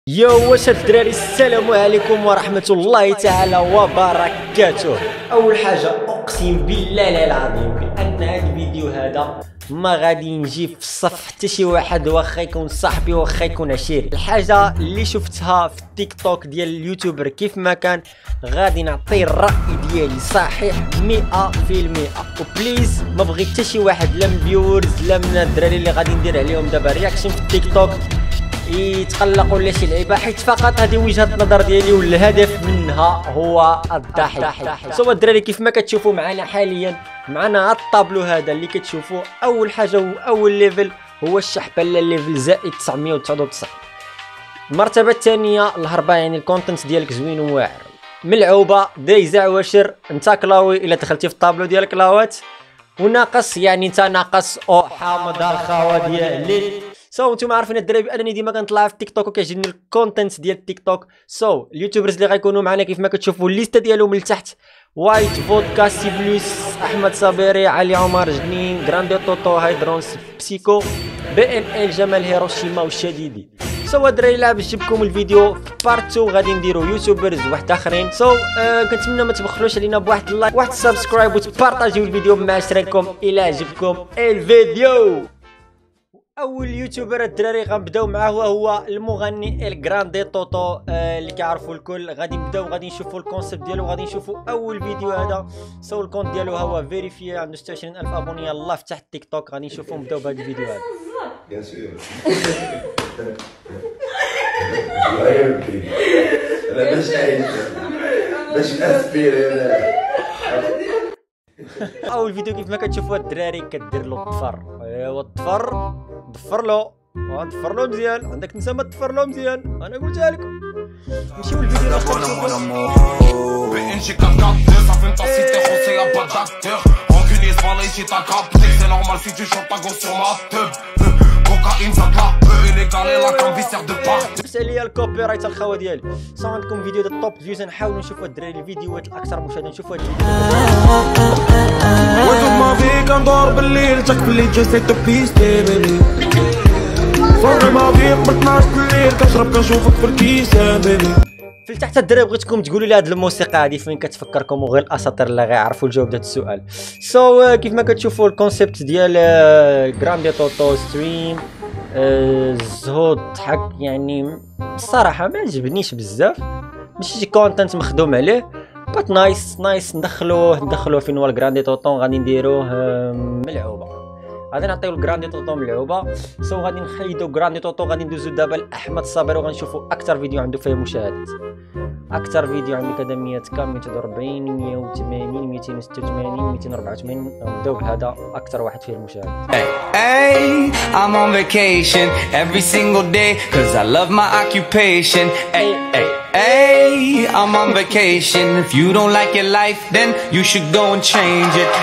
يو واش الدراري، السلام عليكم ورحمة الله تعالى وبركاته. أول حاجة أقسم بالله العظيم بأن هذا الفيديو هذا ما غادي نجي في الصف حتى شي واحد، واخا يكون صاحبي واخا يكون عشيري. الحاجة اللي شفتها في التيك توك ديال اليوتيوبر كيف ما كان غادي نعطي الرأي ديالي صحيح 100%. وبليز ما بغيت حتى شي واحد لا من الفيورز لا من الدراري اللي غادي ندير عليهم دابا رياكشن في التيك توك يتقلقوا ولا شي لعيبه، حيت فقط هذه وجهه النظر ديالي والهدف منها هو الضحك. سوا الدراري كيف ما كتشوفوا معنا حاليا معنا الطابلو هذا اللي كتشوفوا. اول حاجه واول ليفل هو الشحبله ليفل زائد 999. المرتبه الثانيه الهربه، يعني الكونتنت ديالك زوين وواعر. ملعوبه دايزه واشر، انت كلاوي الا دخلتي في الطابلو ديال كلاوات. وناقص يعني انت ناقص او حامض الخوا ديالي. نتوما عارفين الدراري بانني ديما كنطلع في تيك توك وكيعجبني الكونتنت ديال تيك توك. اليوتيوبرز اللي غيكونوا معنا كيف ما كتشوفوا الليسته ديالهم لتحت: وايت فودكا، سي بلوس، احمد صابري، علي عمر، جنين، جراندي توتو، هايدرونس، بسيكو، بي ان ال، جمال هيروشيما والشديدي. الدراري لعب جبكم الفيديو في بارت 2 غادي نديرو يوتيوبرز واحد اخرين. كنتمنى ما تبخلوش علينا بواحد اللايك واحد السبسكرايب وتبارطاجيو الفيديو مع عشرينكم الى عجبكم الفيديو. اول يوتيوبر الدراري غنبداو معاه هو المغني الجراندي توتو اللي كيعرفوا الكل. غادي نبداو غادي نشوفوا الكونسيبت ديالو، غادي نشوفوا اول فيديو هذا. الكونت ديالو هو فيريفي، عنده 26000 ابوني. يلاه فتح التيك توك، غادي نشوفوا نبداو بهذا الفيديو هذا. Bien sûr. انا باش نأسبير. اول فيديو كيف ما كتشوفوا الدراري كدير له الضفر. ايوا الضفر ضفر له مزيان. عندك انت ما تضفر له مزيان، انا قلتها لكم. نمشيو للفيديو اللي بس عليا الكوبي رايت الخوا ديالي. عندكم فيديو ديال التوب فيوز، نحاولوا نشوفوا الدراري الفيديوهات الاكثر مشاهده. نشوفوا هذا الفيديو. وطول ما فيك ندور بالليل تاك باللي جسيت بيستي بيبي. صغري ما فيك من 12 الليل كنشرب كنشوفك في الكيسه بيبي. في التحت الدراري بغيتكم تقولوا لي هاد الموسيقى هادي فين كتفكركم، وغير الاساطير اللي غيعرفوا الجواب ديال السؤال. كيف ما كتشوفوا الكونسيبت ديال جراندي توتو ستريم زهود ضحك، يعني الصراحه ما عجبنيش بزاف، ماشي شي كونتنت مخدوم عليه. بات نايس ندخلوه فين هو الجراندي توتو. غادي نديروه ملعوبه، غادي نعطيو الجراندي توتو ملعوبه. غادي نحيدو جراندي توتو، غادي ندوزو دابا لاحمد صابر وغنشوفوا اكثر فيديو عنده فيه مشاهدات. اكثر فيديو عنده كذا 100 كام 140 180 286 284. نبداو بهذا اكثر واحد فيه المشاهدات. Hey, I'm on vacation every single day cause I love my occupation. Hey, I'm on vacation. If you don't like your life then you should go and change it.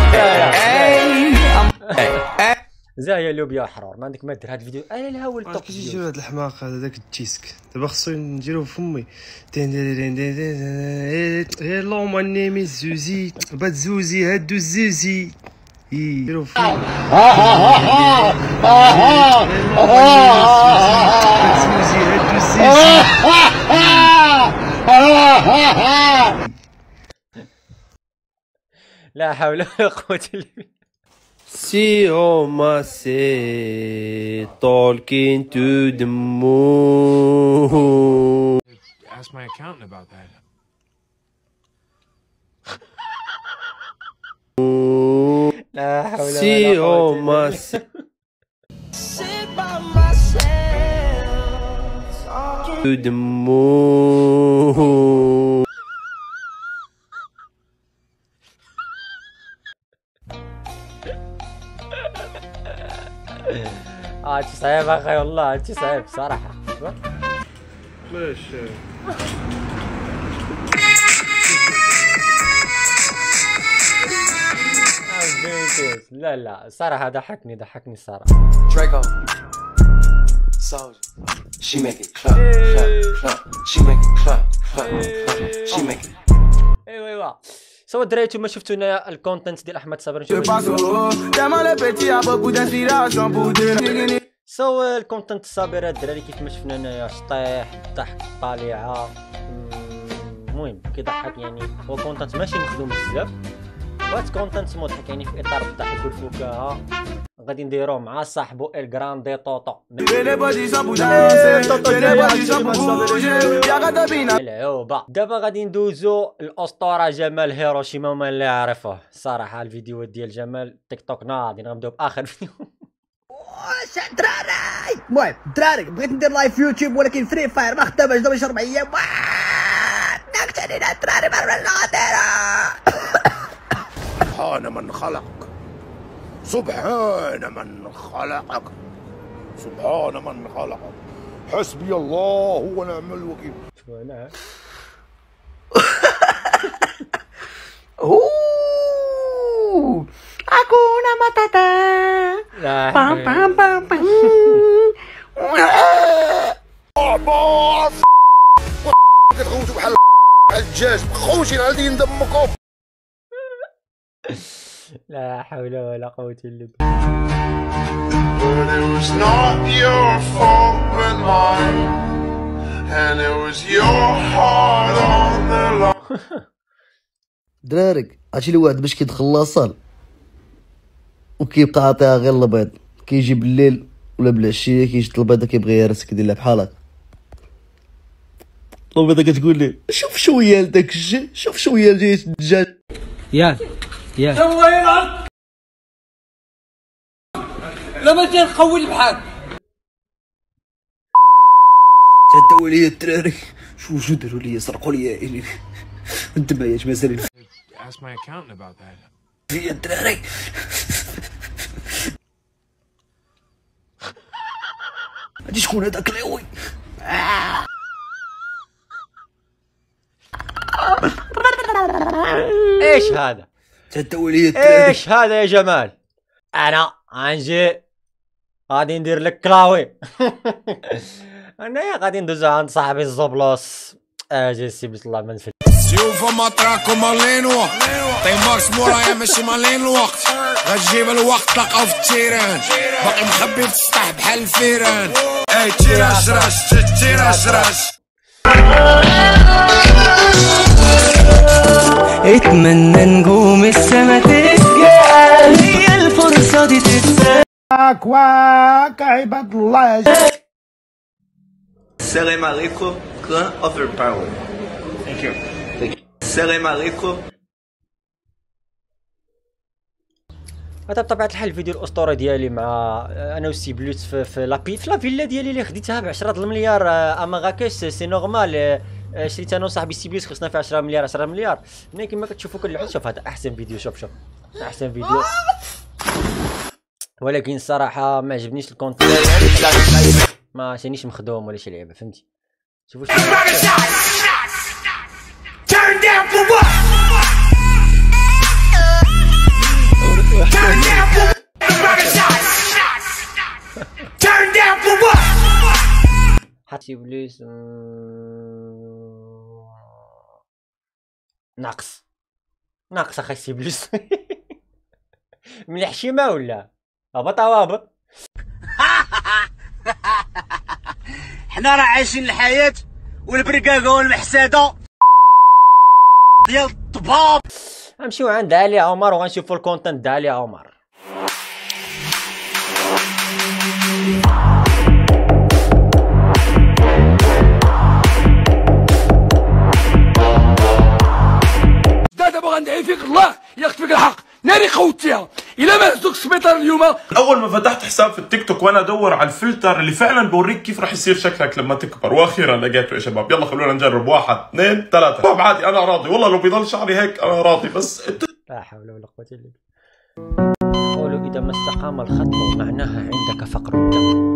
زاهيه لوبيا حرار، ما عندك ما دير هذا الفيديو. انا الهول الطوب كيفاش يجيو هاد الحماق هذا داك التيسك. دابا خصو نديروه في فمي. هيلو ماي نيم از زوزي بات زوزي هادو الزوزي يديروا في فمي. لا حول ولا قوه الا بالله. See oh my say talking to the moon. Ask my accountant about that. لا حول ولا See oh قوه my to the moon. هادشي صعيب اخي، والله هادشي صعيب صراحه. ماشي لا صراحه ضحكني الصراحه. Draco Soldier. She make it clap clap. She make it clap clap. She make it. ايوا الدراري نتوما شفتوا هنايا الكونتنت ديال احمد صابر. الكونتنت الصابره الدراري كيف ما شفنا هنايا شطيح الضحك طالعه. المهم كيضحك يعني هو كونتنت ماشي مخدوم بزاف، بغات كونتنت مضحك يعني في اطار الضحك والفكاهه. غادي نديروه مع صاحبو الجراندي طوطو العوبه. دابا غادي ندوزو الاسطوره جمال هيروشيما وما اللي يعرفوه. الصراحه الفيديوهات ديال جمال تيك توك ناضي. غنبداو باخر فيديو. واش دراري المهم دراري بغيت ندير لايف في يوتيوب ولكن فري فاير ما خدامش دابا شي 4 ايام. ناقص علينا الدراري ما عرفناش سبحان من خلق، سبحان من خلقك، سبحان من خلقك، حسبي الله ونعم الوكيل. شو انا اكونا ماتاتا بام بام بام بام. باص كتغوتوا بحال الدجاج مخوشين على دين دمكم. لا حول ولا قوة الا بالله. But it was not your fault but mine, and it was your heart on the line. دراري عرفتي الواحد باش كيدخل لاصال وكيبقى عاطيها غير البيض، كيجي بالليل ولا بالعشيه كيجي البيضه كيبغي يهرس كيدير لها بحال هكا. البيضه كتقول ليه شوف شويه لداك الشيء، شوف شويه لجيت الدجاج. لا ما جا نقول بحال تداو ليا الدراري شو داروا ليا، سرقوا ليا عيني. انت ما ياش مازال Ask my accountant about that. فيا الدراري. هادي شكون هذاك العوي؟ ايش هذا؟ تداو ليا الدراري. ايش هذا يا جمال؟ انا غنجي غادي ندير لك كلاوي. انا غادي ندوز عند صاحبي الزبلوس. اجي سي بسم الله ما نفل. سيوف مطرقكم مالينوا طيماكس مورايا ماشي مالين الوقت، غتجيب الوقت تلقاو في التيران باقي مخبي في السطح بحال الفيران. اي تيراش راش تيراش راش. اتمنى نجوم السما تسجل، هي الفرصة دي تتسجل. واك عباد الله. Salam alaikum, clan overpower. Thank you. Salam alaikum. هذا بطبيعة الحال الفيديو الاسطوري ديالي مع انا وسي بلوت في لا فيلا ديالي اللي خديتها ب 10 المليار. مراكش سي نورمال. شريتها انا وصاحبي سي بلوت خصنا في 10 مليار 10 مليار. ملي كما كتشوفوا كنلعب. شوف هذا احسن فيديو. شوف احسن فيديو. ولكن الصراحة ما عجبنيش الكونتنت، ما عشانيش مخدوم ولا شي لعبة فهمتي. شوفوا حتى بليس ناقص اخي سي بليس. مليح شيما ولا هبط هبط. حنا راه عايشين الحياة والبرقاقة والمحسادة ديال الطباب. غنمشيو عند علي عمر وغنشوفو الكونتنت د علي عمر. دابا غندعي فيك الله ياخذ فيك الحق ناري خوتيها. الا ما هزوك السبيطار اليوم. اول ما فتحت حساب في التيك توك وانا ادور على الفلتر اللي فعلا بوريك كيف راح يصير شكلك لما تكبر، واخيرا لقيته يا شباب. يلا خلونا نجرب 1 2 3. طب عادي انا راضي والله، لو بيضل شعري هيك انا راضي. بس لا حول ولا قوة الا بالله. قولوا اذا ما استقام الخط معناها عندك فقر الدم.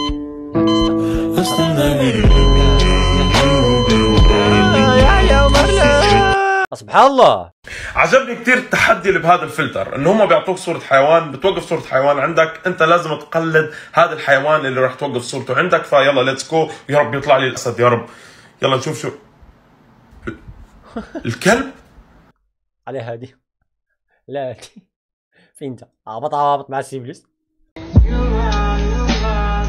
يا عمر سبحان الله. عجبني كثير التحدي اللي بهذا الفلتر، انه هم بيعطوك صورة حيوان، بتوقف صورة حيوان عندك، انت لازم تقلد هذا الحيوان اللي راح توقف صورته عندك. فيلا ليتس جو. يا رب يطلع لي الاسد يا رب. يلا نشوف شو الكلب على هادي. لا هادي فين انت؟ هبط مع السيبلس.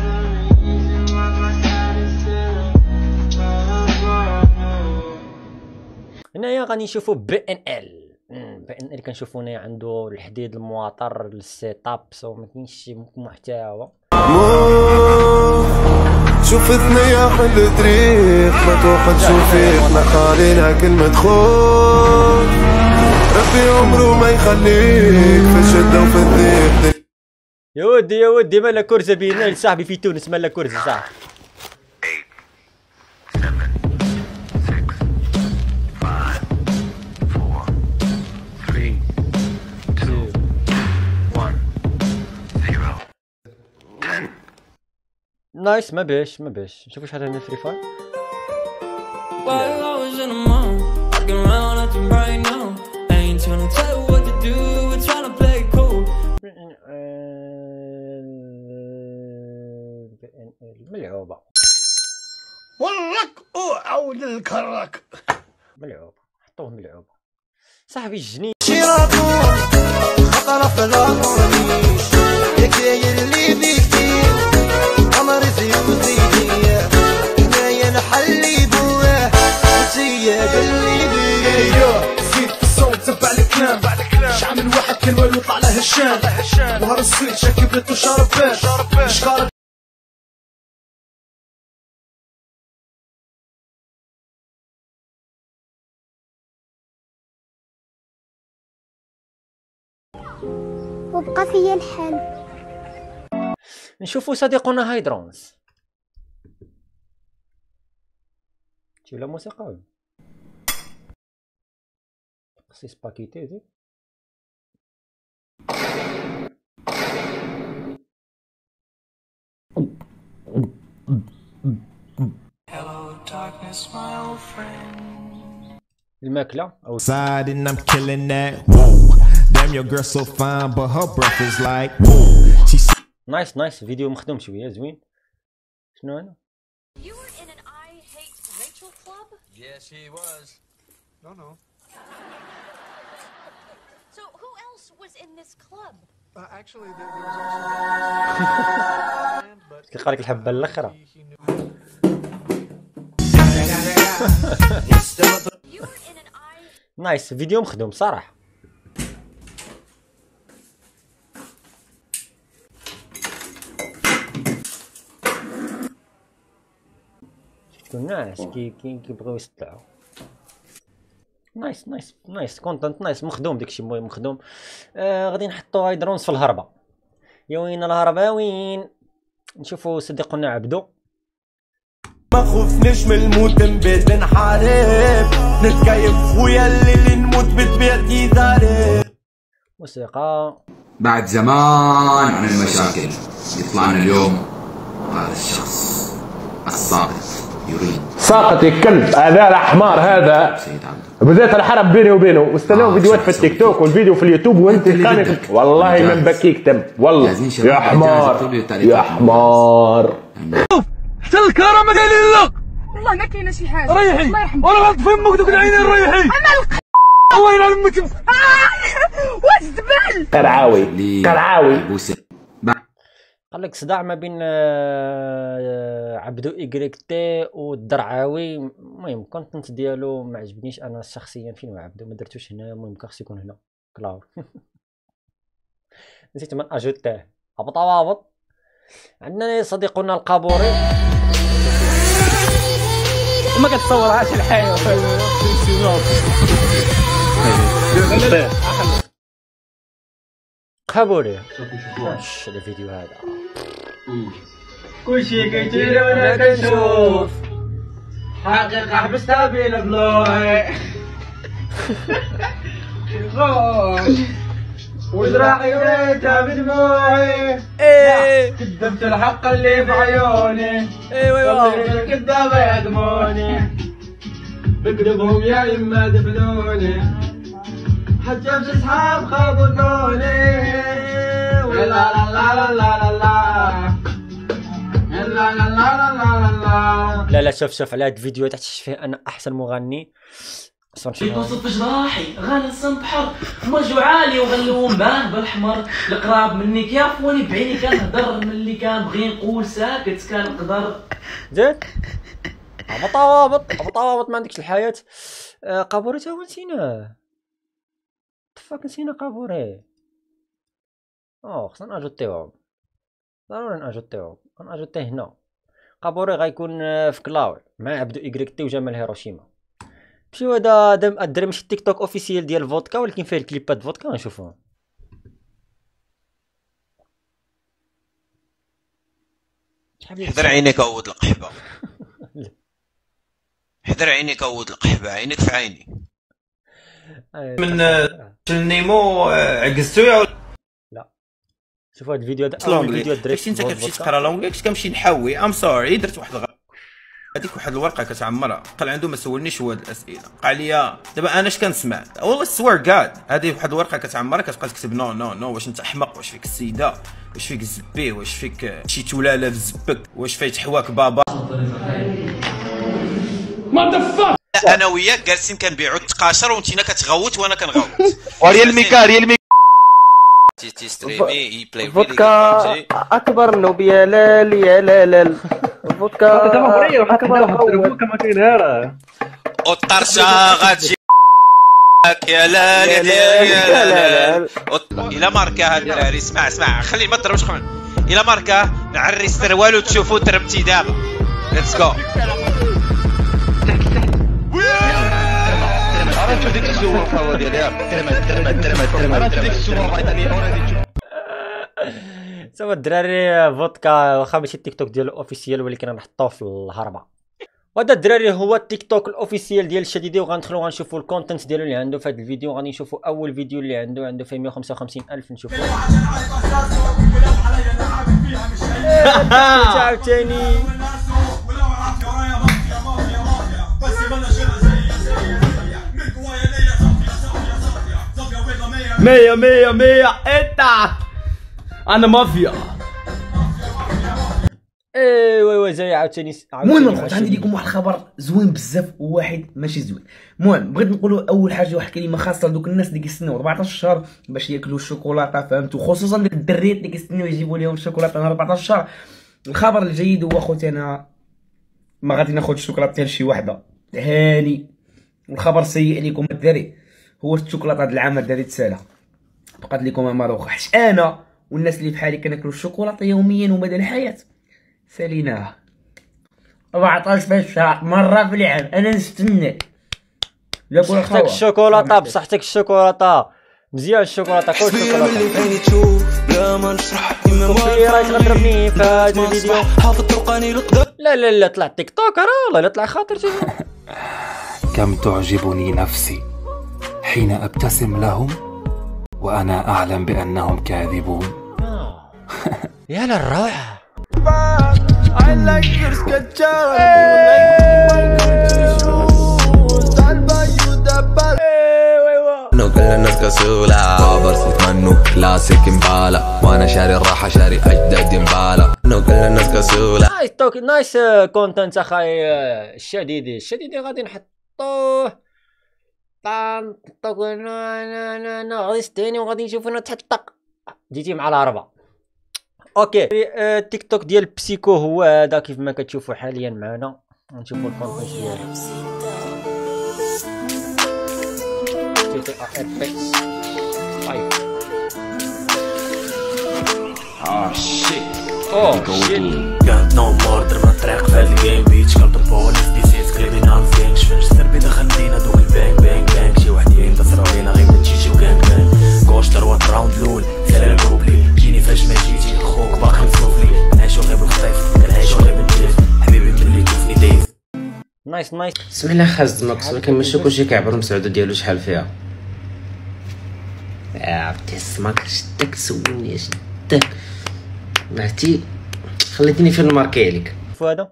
هنايا غادي نشوفوا BNL. BNL كنشوفوا هنايا عنده الحديد المواطر السيت اب، سو ما كاينش شي محتوى. شوف ثنيا حل الطريق ما توقفش فيك، ما خالينا كلمة خوف، ربي عمره ما يخليك في الشدة وفي الضيق. يا ودي مالا كرزة بينا لصاحبي في تونس، مالا كرزة صاحبي. نايس. ما باش نشوفوا شحال عندنا فري فاير. ملعوبة والله اوعود الكرك ملعوبة، حطوه ملعوبة صاحبي الجنين. خطر في العمريش يكاين اللي بكتير عمر زيودية هنايا نحلي بواه وتيا باللي بيه. زيد الصوت تبع الكلام، شعب من واحد كلمة ويطلع له الشام، نهار السويد شاكي بلت وشاربات شقارب. وبقى فيا الحال. نشوفوا صديقنا هايدرونز. شي لا موسيقى خصيص باكيتي زي الماكلة أو side and I'm killing that. Whoa, damn your girl so fine but her breath is like whoa. She نايس فيديو مخدوم شوية زوين. شنو أنا؟ You were in an I Hate Rachel club? Yes, he was. No. So who else was in this club? Actually, there was also. تلقى لك الحبة الأخرى. نايس فيديو مخدوم صراحة. شفتوا الناس كيبغيو يستلعوا. نايس كونتنت نايس مخدوم داكشي المهم مخدوم. غادي نحطوا هايدرونز في الهربة. يا وين الهربة وين؟ نشوفوا صديقنا عبدو. ما خوفناش من الموت نبات نحارب نتكيف خويا اللي نموت بطبيعتي ضارب. موسيقى بعد زمان عن المشاكل يطلعنا اليوم هذا الشخص الساقط يريد ساقط الكلب هذا الحمار هذا بديت الحرب بيني وبينه واستناو فيديوهات في التيك توك والفيديو في اليوتيوب وانت والله من بكيك تم والله يا حمار يا حمار. حتى الكرة ما قايلين لك والله ما كاينه شي حاجه. ريحي الله يرحمك وانا غلط في امك دوك العينين ريحي الله يلعن امك. واش زبال كرعاوي قال لك صداع ما بين عبدو إيكغيك تي والدرعاوي. المهم الكونتنت ديالو ما عجبنيش انا شخصيا. فين هو عبدو؟ ما درتوش هنا. المهم خصو يكون هنا كلاو. نسيت من اجوتيه هبط. عندنا صديقنا القابوري ما كتصورهاش الحياه قابوري. واش الفيديو هذا كلشي كيجري وانا كنشوف حقيقة حبستها بين ضلوعي وجراحي وريتها بدموعي كذبت الحق اللي في عيوني والله الكذابة يهدموني بكذبهم يا يما دفنوني حتى في اصحاب خابطوني لا لا لا لا لا لا لا شوف على هاد الفيديوهات تحس فيه انا احسن مغني. يتوصف جراحي غالسن بحر موجو عالي وغلو مان بالحمر القراب مني كيعرفوني بعيني كنهضر ملي كنبغي نقول ساكت كنقدر زيد هبط ما عندكش الحياه. قابوري تا هو نسيناه. تفاك نسينا قابوري. خصنا ناجوتيوهم ضروري ناجوتيه هنا. قابوري غيكون في كلاود مع عبدو إيكغيك تي وجمال هيروشيما. مشيو هذا الدري ماشي تيك توك اوفيسيال ديال فودكا ولكن فيه الكليبات فودكا نشوفوهم. حضر عينيك عود القحبه. حضر عينيك عود القحبه، عينك في عيني. من نيمو عكزتو يا لا شوف هاد الفيديو هذا اول فيديو درت. فاش انت كتمشي تقرا لونجلي كنت كنمشي نحوي ام سوري درت واحد هذيك واحد الورقه كتعمرها. قال عنده ما سولنيش هو هاد الاسئله، قال لي دابا انا اش كنسمع والله سوير كاد هذه واحد الورقه كتعمرها كتبقى تكتب نو نو نو واش انت احمق، واش فيك السيده، واش فيك الزبي، واش فيك شي تولاله في زبك، واش فايت حواك بابا. انا وياك جالسين كنبيعوا التقاشر وانتينا كتغوت وانا كنغوت. ريال ميكا تيستريمي بلاي فودكا اكبر نوبيا لال يا لال فودكا اكبر كما كاين راه الطرشه غتجي يا لال يا لال. الى ماركه هاد الدراري اسمع خلي ما تضربش خمن. الى ماركه نعري السروال وتشوفوا تربتي دابا. ليتس جو. عرفتوا ديك الصوره ديالها ديك الصوره سوا الدراري فودكا واخا ماشي التيك توك ديالو اوفيسيال ولكن غنحطوه في الهربه. وهذا الدراري هو التيك توك الاوفيسيال ديال الشديدي وغندخلوا غنشوفوا الكونتنت ديالو اللي عنده في هذا الفيديو. غادي نشوفوا اول فيديو اللي عنده فيه 155,000 نشوفوه. عاوتاني مية اتا انا مافيا. ايوا زي عاوتاني. المهم عندي لكم واحد الخبر زوين بزاف وواحد ماشي زوين. المهم بغيت نقولوا اول حاجه واحد كلمه خاصه لدوك الناس اللي كيستناو 14 شهر باش ياكلوا الشوكولاته، فهمتوا؟ خصوصا ديك الدريات اللي كيستناو يجيبوا لهم الشوكولاته نهار 14 شهر. الخبر الجيد هو خوتي انا ما غادي ناخذ الشوكولاته حتى لشي وحده هاني. والخبر السيء لكم الدري هو الشوكولاته هذا العام الدري تسالى بقات لكم ماروخه، حيت انا والناس اللي بحالي كناكلوا الشوكولاته يوميا ومدى الحياه ساليناها 14 في الشهر مره في العام. انا نستنى بصحتك الشوكولاته بصحتك الشوكولاته مزيان الشوكولاته كل شوكولاته. راك غضربني في هذا الفيديو. لا طلع تيك توك راه لا طلع خاطرتي. كم تعجبني نفسي حين ابتسم لهم وانا اعلم بانهم كاذبون. يا للروعه. انه كل الناس كسولة برسلت منه كلاسيك مبالة وانا شاري الراحة شاري اجداد مبالة. انه كل الناس كسولة. نايس كونتنت اخاي الشديدي غادي نحطوه غادي ستاني وغادي نشوفو نتحطق. جيتي مع الهربة. اوكي التيك توك ديال بسيكو هو هذا كيف ما كتشوفوا حاليا معنا. غنشوفوا الكونتنت ديالو. Got no more درنا الطريق في هاد الجيم بيتش كنت بونس ديسيت كليبين عن فين شفنش سربي دخل مدينة دوك البانك بانك شي واحد ينتصروا علينا غير من تيجي وكان كوش تروات راوند الاول سلام الجروب لي جيني فاش ما جيتي خوك باقي مسوف لي كنعيشو غير بالخطيف كنعيشو غير بالجيف حبيبي ملي تشوفني دايز. نايس بسم الله خاز ماكس ولكن ماشي كلشي كيعبر المسعودة ديالو شحال فيها. عرفتي سماك شدك سولني شدك عرفتي خليتيني في الماركي عليك. فهذا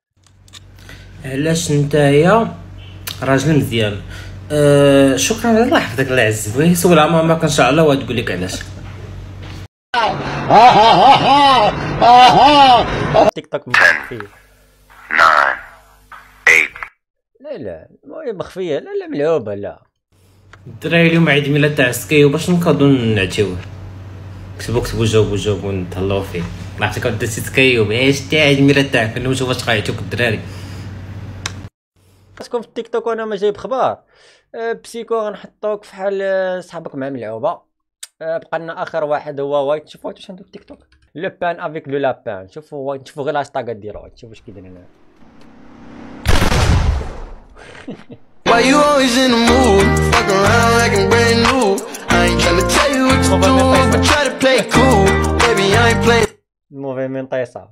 علاش نتايا راجل مزيان. شكرا على الله يحفظك الله يعزك. بغيتي تسول على ماماك ان شاء الله وتقول لك علاش. تيك توك مخفيه. 9 8 لا المهم مخفيه لا ملعوبه. لا الدراري اليوم عيد ميلاد تاع سكايو باش نقدروا نعتيوه. كتبوا جاوبوا ونتهلاو فيه. ما عرفتك درتي سكايو باش تاع عيد ميلاد تاعك نشوف واش غايعطيوك الدراري. خاصكم في التيك توك وانا ما جايب خبار. بسيكو غنحطوك فحال صحابك مع ملعوبه. بقى لنا اخر واحد هو وايت. شوفوا واش عنده في التيك توك لو بان افيك لو لابان. شوفوا وايت، شوفوا غير الهاشتاغ ديالو، شوفوا واش كيدير هنا. Why you always in the mood? Fuck around like I'm brand new. I ain't tryna tell you what to do, but try to play cool. Baby, I ain't playing. موفيمنطيسا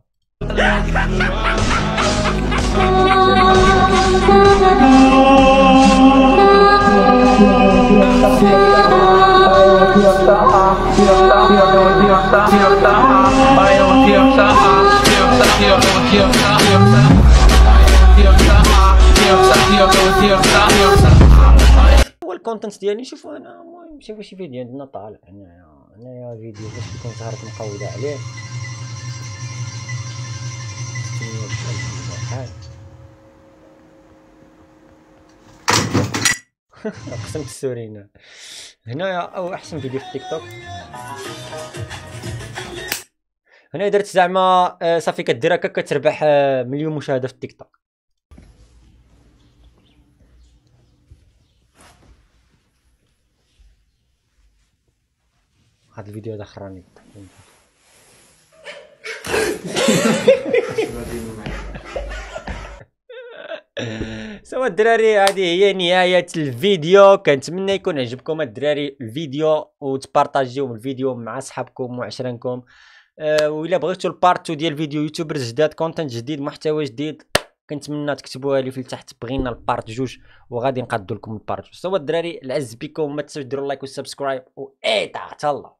هو الكونتنت ديالي. شوفوا انا المهم شوفوا شي فيديو عندنا طالع هنايا فيديو باش يكون ظهرت مقوده عليه. قسمت السورينا هنايا او احسن فيديو في التيك توك. هنا درت زعما صافي كدير هكا كتربح مليون مشاهده في التيك توك. هذا الفيديو هذا خراني. سوا الدراري هذه هي نهاية الفيديو. كنتمنى يكون عجبكم الدراري الفيديو وتبارطاجيو الفيديو مع صحابكم وعشرانكم. وإلا بغيتو البارت 2 ديال الفيديو يوتيوبرز جداد كونتنت جديد محتوى جديد كنتمنى تكتبوها لي في لتحت. بغينا البارت 2 وغادي نقادو لكم البارت 2. سوا الدراري العز بكم، ما تنساوش ديروا لايك وسبسكرايب و تهلا.